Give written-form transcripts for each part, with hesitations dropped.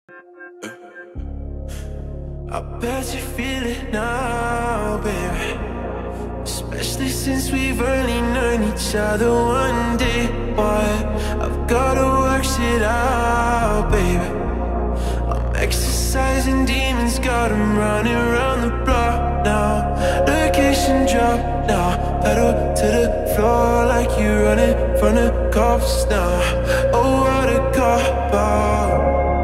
I bet you feel it now, baby. Especially since we've only known each other one day. But I've gotta work shit out, baby. I'm exercising demons, got 'em running around the block now. Location drop now, pedal to the floor like you running from the cops now. Oh, what a cop out.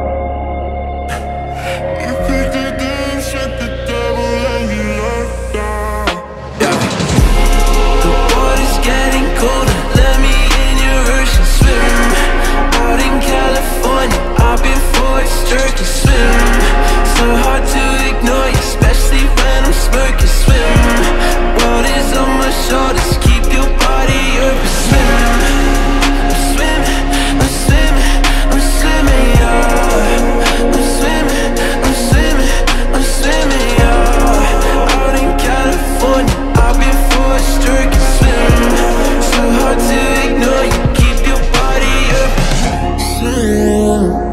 You pick the game, shut the devil and you locked down. Yeah. The water's getting colder, let me in your ocean swim. Out in California, I've been for a sturkey swim. So hard to ignore you, especially when I'm smirking. Swim, world is on my shoulders, keep your body open. Swim, I'm swimming, I'm swimming, I'm swimming, yeah. I'm swimming, I'm swimming, I'm swimming, yeah. Out in California, I've been for a sturkey swim. So hard to ignore you, keep your body open. Swim.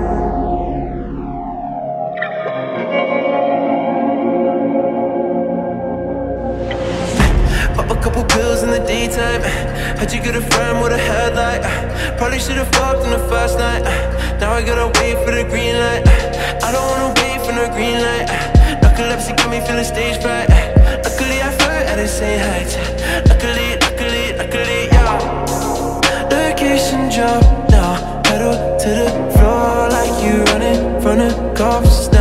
Pop a couple pills in the daytime. How'd you get a friend with a headlight? Probably should've fucked on the first night. Now I gotta wait for the green light. I don't wanna wait for no green light. Narcolepsy got me feeling stage fright. Luckily I flirt at the same height. Luckily, yeah. Location drop now, pedal to the floor like you running from the cops now.